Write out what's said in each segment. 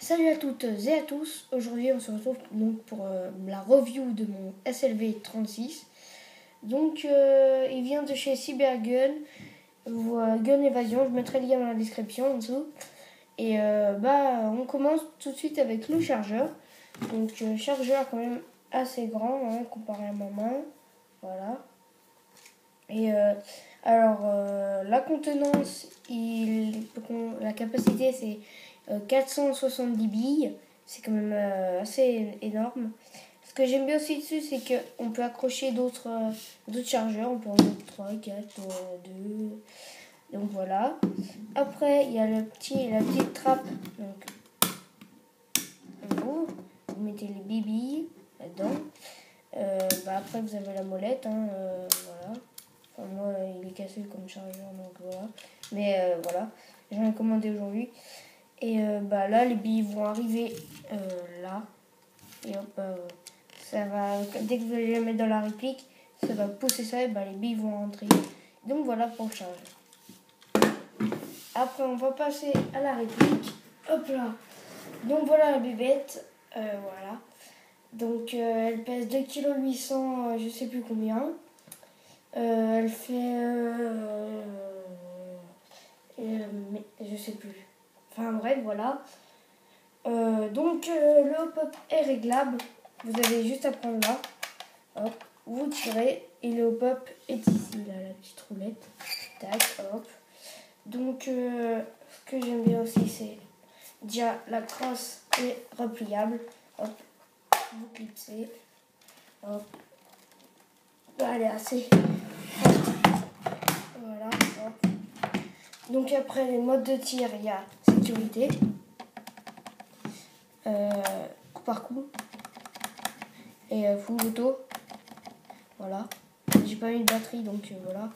Salut à toutes et à tous, aujourd'hui on se retrouve donc pour la review de mon SLV36. Donc il vient de chez Cybergun, Gun Evasion, je mettrai le lien dans la description en dessous. Et on commence tout de suite avec le chargeur. Donc chargeur quand même assez grand comparé à ma main, voilà. Et la contenance, la capacité c'est 470 billes, c'est quand même assez énorme. Ce que j'aime bien aussi dessus, c'est qu'on peut accrocher d'autres chargeurs, on peut en mettre 3, 4, 2. Donc voilà. Après, il y a la petite trappe. Donc, vous mettez les billes là-dedans. Après, vous avez la molette, voilà. Enfin, moi, il est cassé comme chargeur, donc voilà. Mais voilà, j'en ai commandé aujourd'hui. Et là, les billes vont arriver là. Et hop, ça va, dès que vous allez les mettre dans la réplique, ça va pousser ça et les billes vont rentrer. Donc voilà pour le chargeur. Après, on va passer à la réplique. Hop là. Donc voilà la bébête. Voilà. Donc elle pèse 2,8 kg, je sais plus combien. Elle fait... mais je sais plus. Enfin bref, voilà. Le hop-up est réglable. Vous avez juste à prendre là. Hop, vous tirez et le hop-up est ici, là, la petite roulette. Tac, hop. Donc, ce que j'aime bien aussi, c'est déjà la crosse est repliable. Hop, vous clipsez. Hop. Elle est assez voilà, hop. Donc après les modes de tir, il y a sécurité, coup par coup et full auto. Voilà. J'ai pas mis de batterie donc voilà.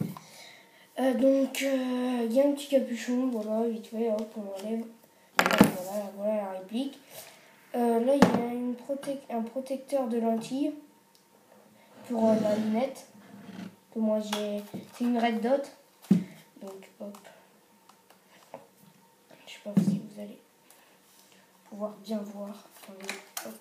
Il y a un petit capuchon, voilà, vite fait, hop, on enlève. Voilà la réplique. Là il y a un protecteur de lentilles pour la lunette. Que moi j'ai. C'est une Red Dot. Donc hop. Je sais pas si vous allez pouvoir bien voir. Attendez, hop.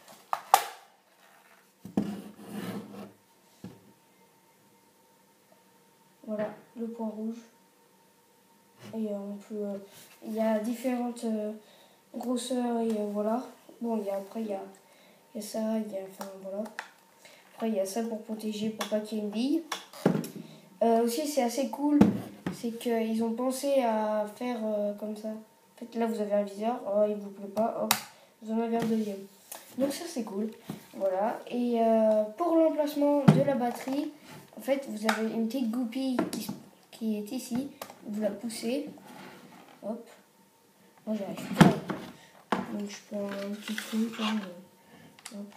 Voilà le point rouge. Et il y a différentes grosseurs et voilà. Bon, après il y a ça, voilà. Après il y a ça pour protéger, pour pas qu'il y ait une bille. Aussi c'est assez cool, c'est qu'ils ont pensé à faire comme ça. En fait là vous avez un viseur, il vous plaît pas, hop, vous en avez un deuxième. Donc ça c'est cool, voilà. Et pour l'emplacement de la batterie, en fait vous avez une petite goupille qui est ici, vous la poussez, hop. Moi j'arrive pas, donc je prends un petit truc, hop.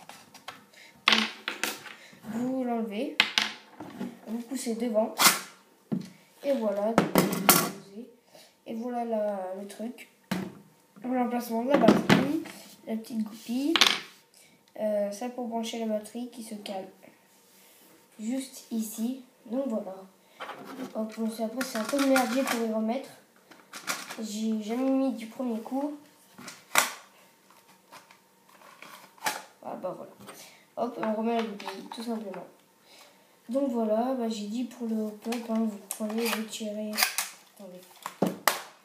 Vous l'enlevez, vous poussez devant, et voilà, et voilà le truc, l'emplacement de la batterie, la petite goupille, ça pour brancher la batterie qui se cale juste ici, donc voilà. Hop, après c'est un peu merdier pour y remettre, j'ai jamais mis du premier coup. Voilà. Hop, on remet la goupille, tout simplement. Donc voilà, j'ai dit pour le hop-up, vous prenez, vous tirez. Attendez.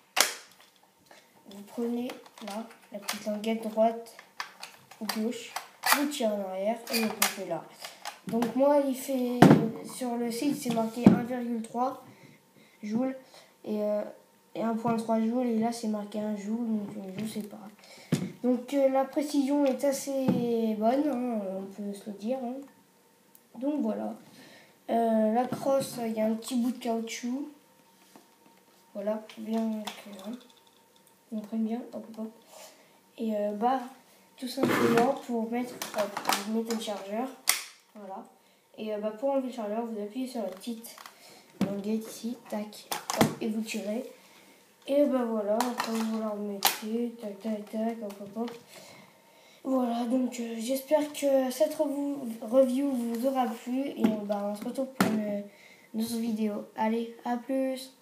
Vous prenez là, la petite languette droite ou gauche, vous tirez en arrière et le pompez là. Donc moi, il fait sur le site, c'est marqué 1,3 joules et 1,3 joules et là c'est marqué 1 joule, donc je sais pas. Donc la précision est assez bonne, on peut se le dire. Donc voilà. La crosse, il y a un petit bout de caoutchouc. Voilà, bien que on prenne bien. Hop. Et tout simplement pour mettre, vous mettez le chargeur. Voilà. Et pour enlever le chargeur, vous appuyez sur la petite languette ici, tac, hop, et vous tirez. Et voilà, après vous la remettez, tac, hop. Voilà, donc j'espère que cette review vous aura plu et on se retrouve pour une autre vidéo. Allez, à plus!